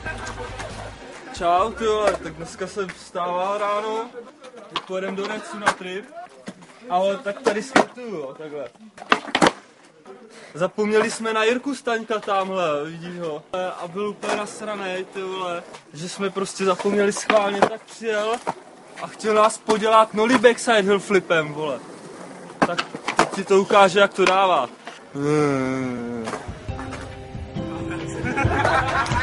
Čau, ty vole, tak dneska jsem vstával ráno, pojedem do Necu na trip, ale tak tady skatuju, jo, takhle. Zapomněli jsme na Jirku Staňka tamhle, vidíš ho. A byl úplně nasranej, ty vole, že jsme prostě zapomněli schválně, tak přijel a chtěl nás podělat nollie backside hill flipem, vole. Tak teď ti to ukáže, jak to dává.